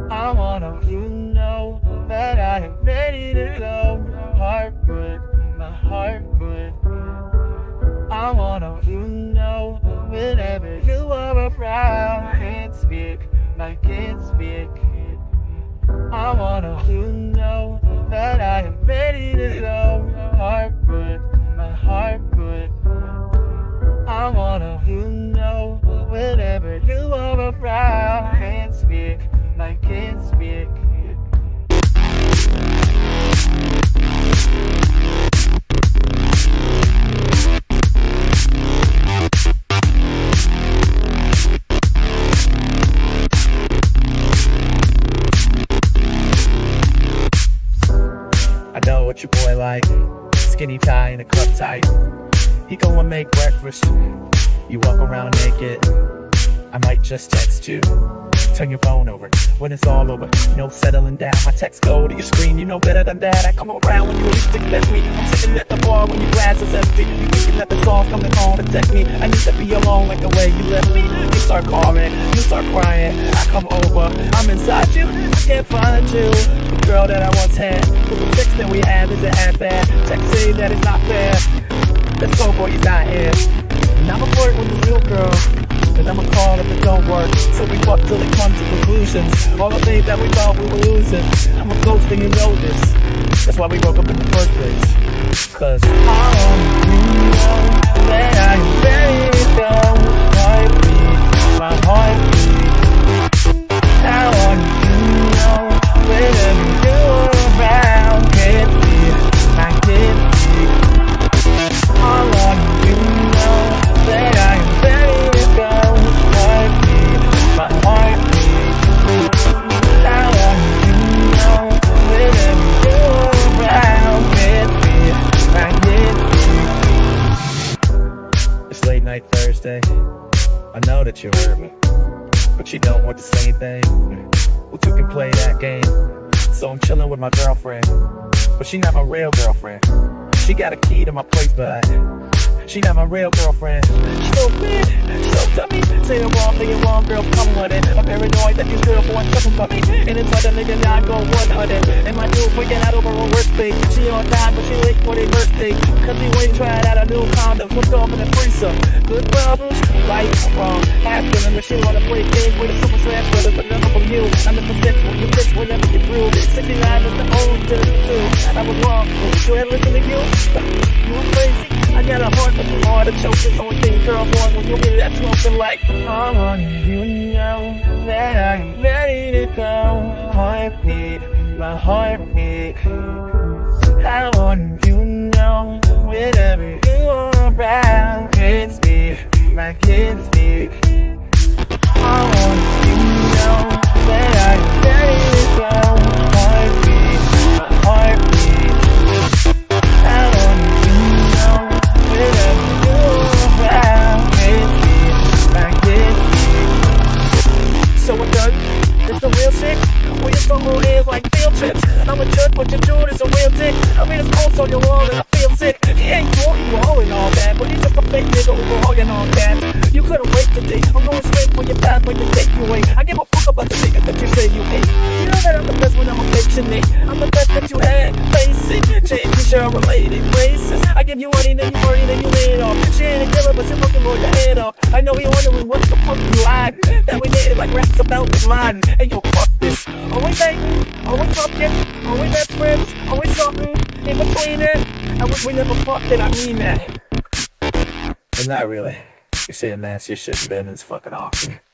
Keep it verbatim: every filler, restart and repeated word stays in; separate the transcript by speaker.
Speaker 1: I wanna you know that I am ready to go. My heart good, my heart good. I wanna you know whenever you are around. Can't speak, I can't speak. I wanna you know that I am ready to go. My heart good, my heart good. I wanna you know whenever you are around. Can't speak, I can't speak. I know what your boy like, skinny tie and a cup tight. He go and make breakfast, you walk around naked. I might just text you, turn your phone over when it's all over. No settling down, my text go to your screen. You know better than that. I come around when you least expect me. I'm sitting at the bar when your glass is empty. You thinking that the song's coming home to text me. I need to be alone like the way you left me. You start calling, you start crying. I come over, I'm inside you, I can't find you. The girl that I once had, with the text that we had isn't as bad. Text saying that it's not fair. Let's go, boy, you're not here. And I'ma flirt with the real girl, and I'ma call if it don't work. So we fuck till it comes to conclusions. All the things that we thought we were losing, I'm a ghost and you know this. That's why we broke up in the first place. Cause I want you to know that I am ready to go. Heartbeat, my heartbeat. I want you to know whenever you're around. Can't be, I can't be. I want you to know that I am ready to go. Heartbeat, my heartbeat. I want you to know whenever you're around. Can't be, I can't be. It's late night Thursday. I know that you heard me, but you don't want the same thing. Well, you can play that game. So I'm chilling with my girlfriend, but she not my real girlfriend. She got a key to my place, but she not my real girlfriend. She's so bad, so dummy. Say the wrong thing and wrong girl, come with it. I'm paranoid that these girls want something from me, and it's like a nigga not go one hundred. And my dude freaking out over her work thing. She on time, but she late for their birthday. Cause he went trying out a new condom, hooked off in the threesome. Good problems, right or wrong. Ask them if she wanna play games with a super slash brothers, but none from you. I'm the potential, you bitch whenever you through. sixty-nine is the old to the two. I was wrong, you had listen to you. You were crazy. I got a heart, but you hard to choke. It's only thing girl want when you get that smoking like. I want you to know that I'm ready to go. Heartbeat, my heartbeat. I want you to know whenever you are around. Can't speak, my can't speak. I want you to know that I'm ready to go. Heartbeat, my heartbeat. I want you to know whenever you're around. Can't speak, I can't speak. So we're done. It's the real shit. Well, your stumble is like field trips. I'm a jerk, but your dude is a real dick. I mean, it's post on your wall and I feel sick. He ain't talking wrong and all that, but he's just a fake nigga overall and all that. You couldn't wait today. I'm going straight for your path when you take you away. I give a fuck about the niggas that you say you hate. You know that I'm the best when I'm a patient. I'm the best that you had. Face it, change me, sure related races. I give you money, then you worry, then you lay it off. She ain't a killer, but she fucking blow your head off. I know you're wondering what the fuck you lied. That we did like raps about this line. Hey yo, fuck this. Always dating, always fucking, always best friends, always something in between it. I wish we never fucked it, I mean that. But not really. You're saying nasty shit, Ben, it's fucking awesome.